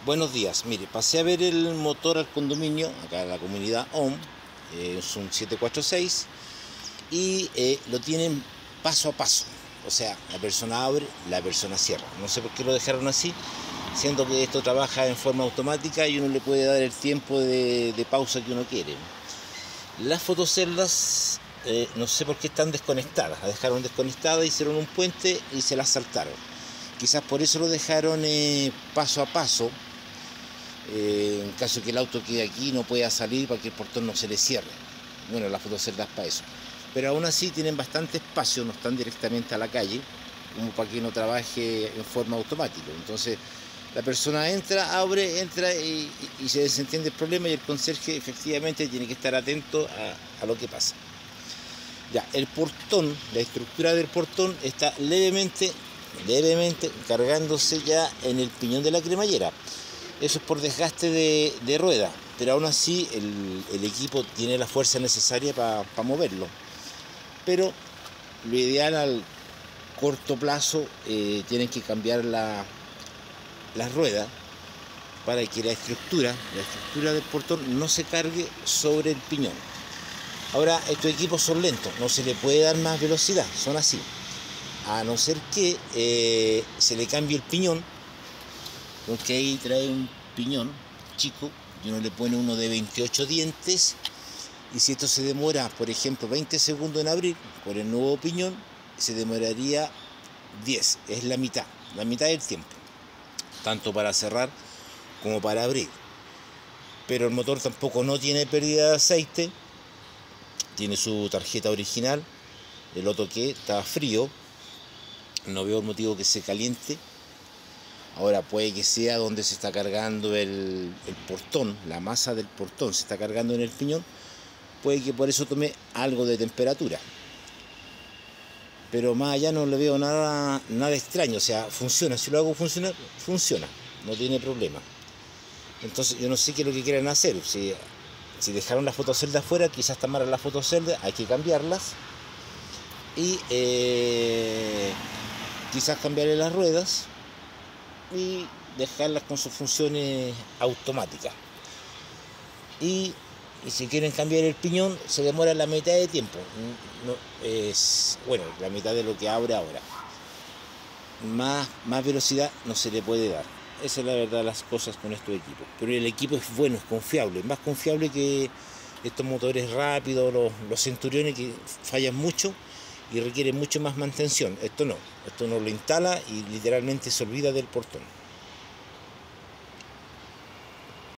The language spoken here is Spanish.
Buenos días, mire, pasé a ver el motor al condominio, acá en la comunidad OM, es un 746 y lo tienen paso a paso. O sea, la persona abre, la persona cierra. No sé por qué lo dejaron así, siendo que esto trabaja en forma automática y uno le puede dar el tiempo de pausa que uno quiere. Las fotoceldas, no sé por qué están desconectadas, las dejaron desconectadas, hicieron un puente y se las saltaron. Quizás por eso lo dejaron paso a paso. En caso que el auto quede aquí no pueda salir para que el portón no se le cierre. Bueno, las fotoceldas para eso. Pero aún así tienen bastante espacio, no están directamente a la calle, como para que no trabaje en forma automática. Entonces la persona entra, abre, entra y se desentiende el problema y el conserje efectivamente tiene que estar atento a lo que pasa. Ya, el portón, la estructura del portón está levemente cargándose ya en el piñón de la cremallera. Eso es por desgaste de rueda, pero aún así el equipo tiene la fuerza necesaria para moverlo. Pero lo ideal al corto plazo tienen que cambiar la rueda para que la estructura del portón no se cargue sobre el piñón. Ahora, estos equipos son lentos, no se le puede dar más velocidad, son así. A no ser que se le cambie el piñón, porque ahí trae un piñón chico y uno le pone uno de 28 dientes, y si esto se demora, por ejemplo, 20 segundos en abrir, con el nuevo piñón se demoraría 10, es la mitad del tiempo, tanto para cerrar como para abrir. Pero el motor tampoco no tiene pérdida de aceite, tiene su tarjeta original, el otro que está frío, no veo el motivo que se caliente. Ahora puede que sea donde se está cargando el portón, la masa del portón se está cargando en el piñón, puede que por eso tome algo de temperatura. Pero más allá no le veo nada extraño, o sea, funciona, si lo hago funcionar, funciona, no tiene problema. Entonces yo no sé qué es lo que quieren hacer, si dejaron las fotoceldas afuera, quizás está mal las fotoceldas, hay que cambiarlas y quizás cambiarle las ruedas y dejarlas con sus funciones automáticas. Y si quieren cambiar el piñón, se demora la mitad de tiempo. No, bueno, la mitad de lo que abre ahora. Más velocidad no se le puede dar. Esa es la verdad de las cosas con estos equipos. Pero el equipo es bueno, es confiable. Más confiable que estos motores rápidos, los centuriones que fallan mucho y requieren mucho más mantención. Esto no lo instala y literalmente se olvida del portón.